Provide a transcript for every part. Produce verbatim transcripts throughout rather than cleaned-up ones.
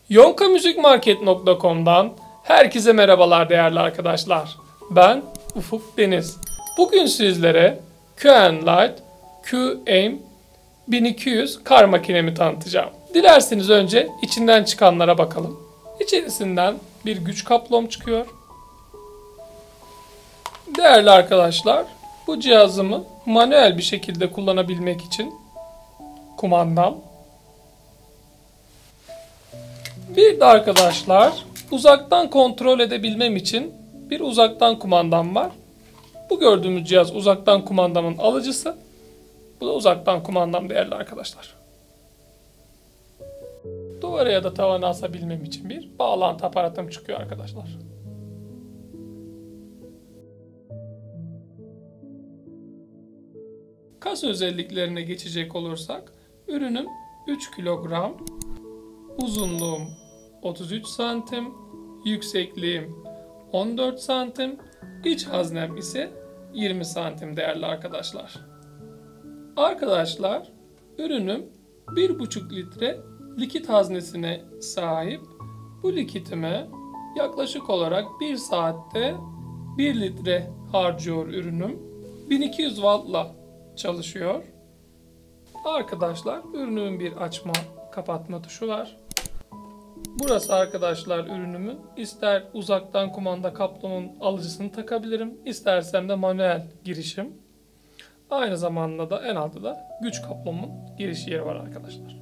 yonka müzik market nokta com'dan herkese merhabalar değerli arkadaşlar. Ben Ufuk Deniz. Bugün sizlere Q and Light Q-Aim bin iki yüz kar makinemi tanıtacağım. Dilerseniz önce içinden çıkanlara bakalım. İçerisinden bir güç kaplom çıkıyor. Değerli arkadaşlar, bu cihazımı manuel bir şekilde kullanabilmek için kumandam. Bir de arkadaşlar, uzaktan kontrol edebilmem için bir uzaktan kumandam var. Bu gördüğümüz cihaz uzaktan kumandamın alıcısı. Bu da uzaktan kumandam değerli arkadaşlar. Duvara ya da tavana asabilmem için bir bağlantı aparatım çıkıyor arkadaşlar. Kas özelliklerine geçecek olursak, ürünüm üç kilogram, uzunluğum otuz üç santim, yüksekliğim on dört santim, iç haznem ise yirmi santim değerli arkadaşlar. Arkadaşlar, ürünüm bir buçuk litre likit haznesine sahip. Bu likitime yaklaşık olarak bir saatte bir litre harcıyor ürünüm. bin iki yüz wattla çalışıyor. Arkadaşlar, ürünümün bir açma kapatma tuşu var. Burası arkadaşlar ürünümün. İster uzaktan kumanda kaplomun alıcısını takabilirim, istersem de manuel girişim. Aynı zamanda da en altta da güç kaplomun giriş yeri var arkadaşlar.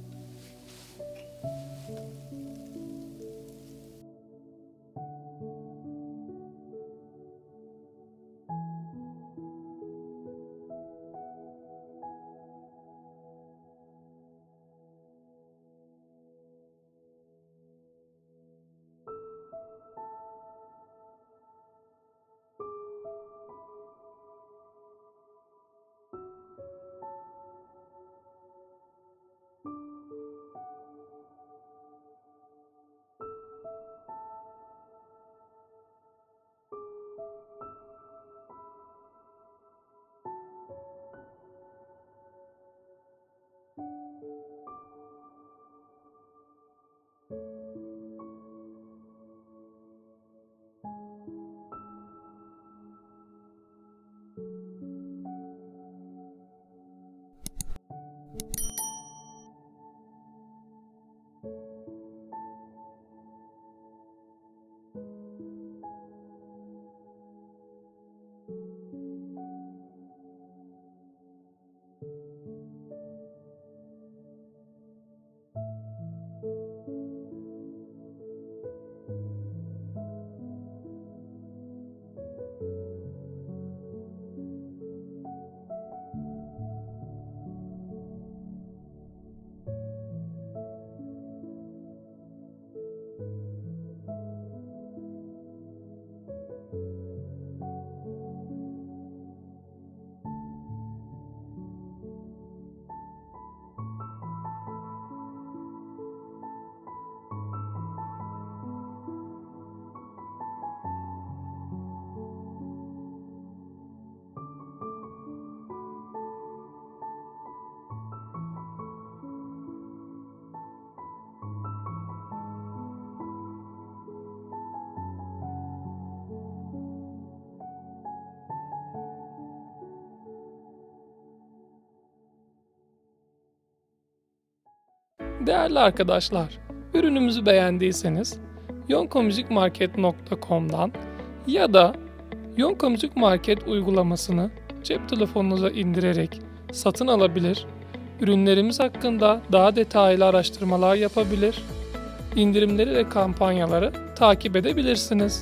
Değerli arkadaşlar, ürünümüzü beğendiyseniz yonka müzik market nokta com'dan ya da Yonka Müzik Market uygulamasını cep telefonunuza indirerek satın alabilir, ürünlerimiz hakkında daha detaylı araştırmalar yapabilir, indirimleri ve kampanyaları takip edebilirsiniz.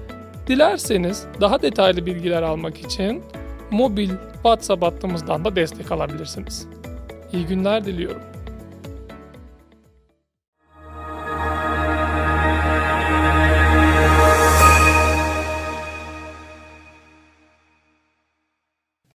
Dilerseniz daha detaylı bilgiler almak için mobil WhatsApp hattımızdan da destek alabilirsiniz. İyi günler diliyorum.